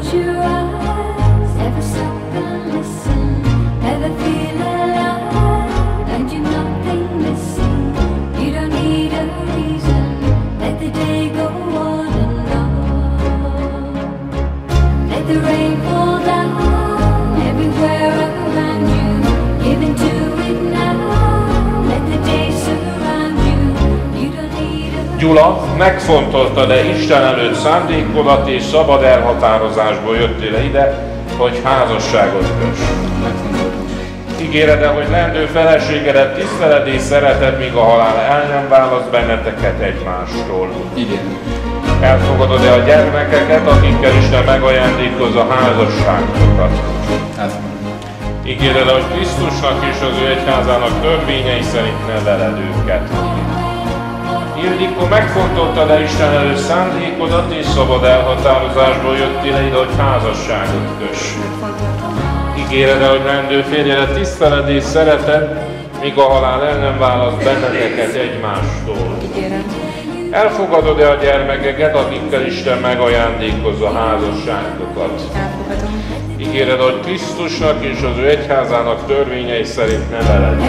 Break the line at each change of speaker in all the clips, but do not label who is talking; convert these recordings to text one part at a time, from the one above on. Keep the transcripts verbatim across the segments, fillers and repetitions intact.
Gyula, megfontoltad-e Isten előtt szándékodat és szabad elhatározásból jöttél ide, hogy házasságot köss? Ígéred-e, hogy lendő feleségedet tiszteled és szereted, míg a halál el nem választ benneteket egymástól?
Igen.
Elfogadod-e a gyermekeket, akikkel Isten megajándékozza házasságokat?
Elfogadom.
Ígéred-e, hogy Krisztusnak és az ő egyházának törvényei szerint neveled őket? Ildikó, megfontoltad-e Isten előtt szándékodat és szabad elhatározásból jöttél ide, hogy házasságot köss? Ígéred-e, hogy lendő férjedet tiszteled és szereted, míg a halál el nem választ benneteket egymástól?
Ígérem.
Elfogadod-e a gyermekeket, akikkel Isten megajándékozza házasságokat?
Elfogadom.
Ígéred, hogy Krisztusnak és az ő egyházának törvényei szerint neveled.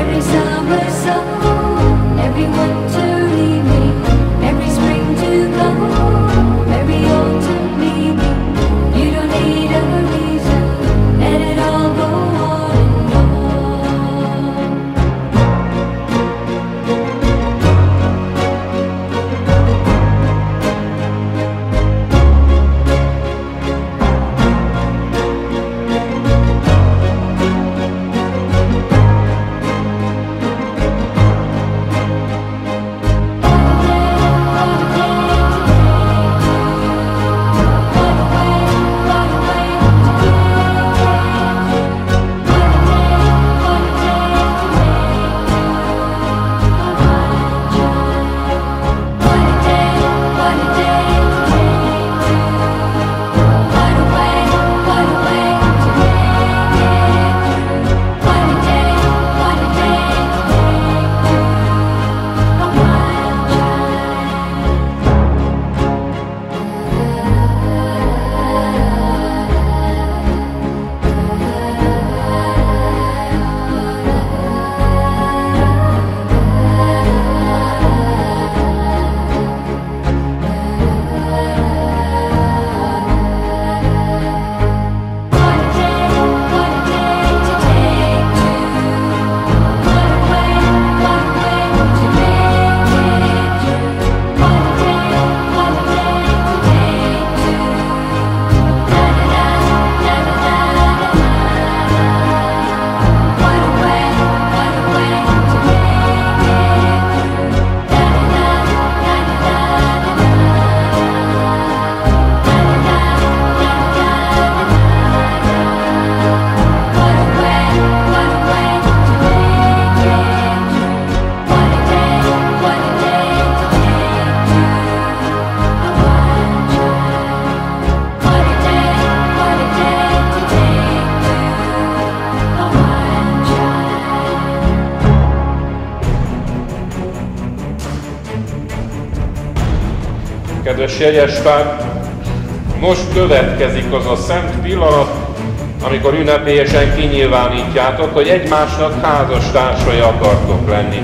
Kedves jegyespár, most következik az a szent pillanat, amikor ünnepélyesen kinyilvánítjátok, hogy egymásnak házastársai akartok lenni.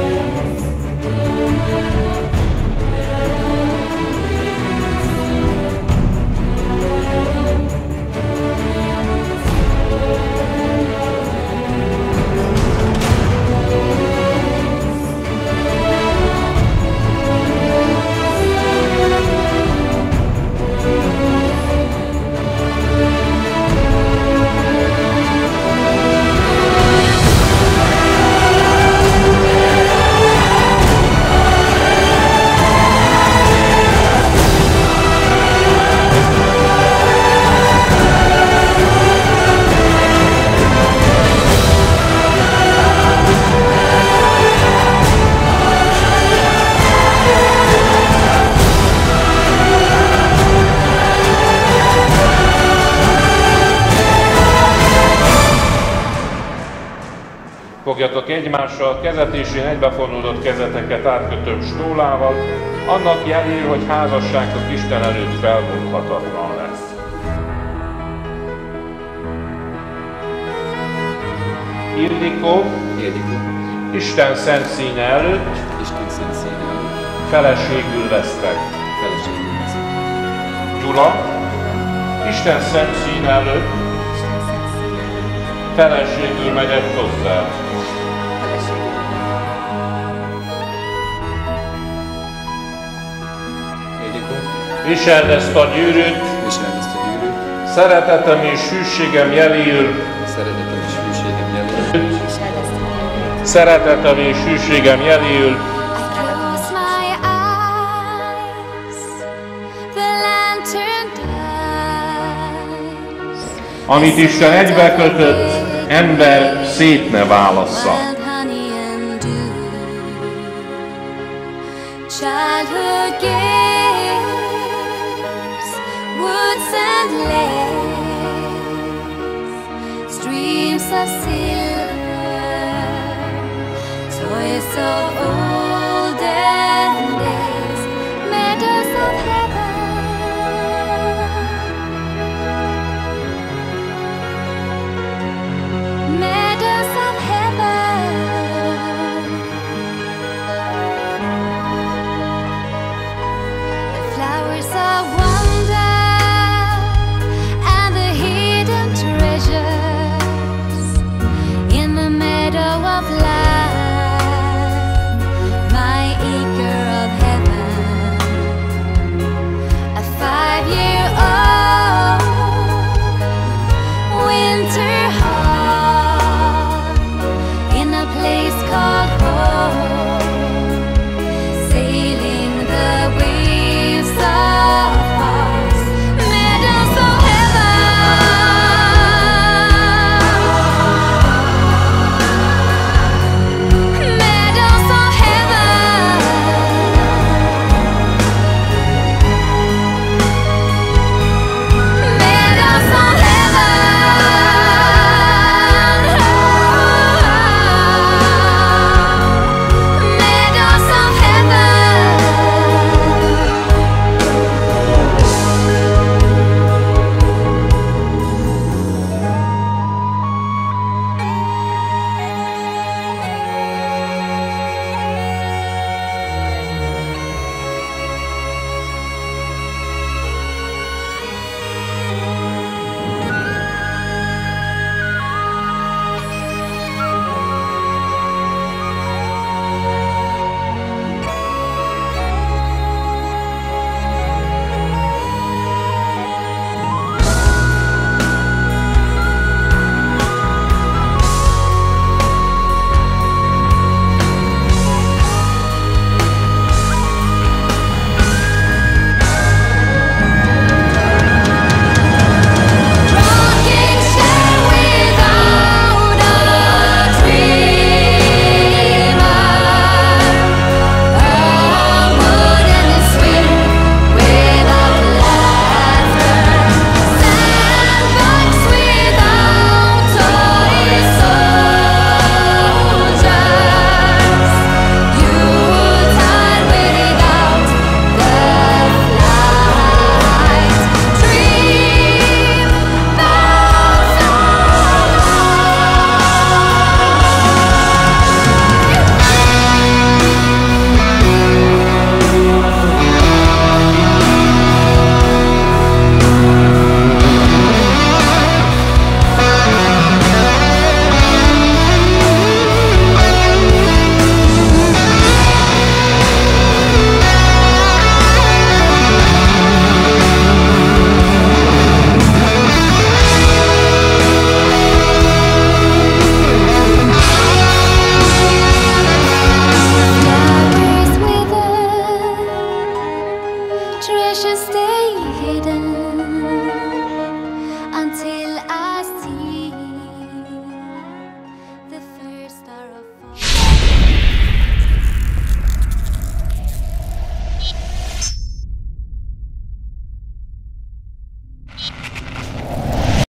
Fogjatok egymással kezet, és én egybefonódott kezeteket átkötöm stólával, annak jeléül, hogy házasságok Isten előtt felmondhatatlan lesz. Ildikó,
Ildikó,
Isten szent színe előtt
Isten szent színe előtt
feleségül vesztek.
feleségül vesztek.
Gyula, Isten szent színe előtt feleségül megyek hozzád.
Ildikó,
Viseld ezt a gyűrűt,
viseld ezt a gyűrűt,
szeretetem és hűségem jeléül,
szeretetem és hűségem jeléül,
szeretetem és hűségem jeléül,
Close my eyes, the lantern dies.
amit Isten egybekötött, ember szét ne válassza.
Wild honey and dew, childhood games, woods and lakes, streams of silver, toys of old.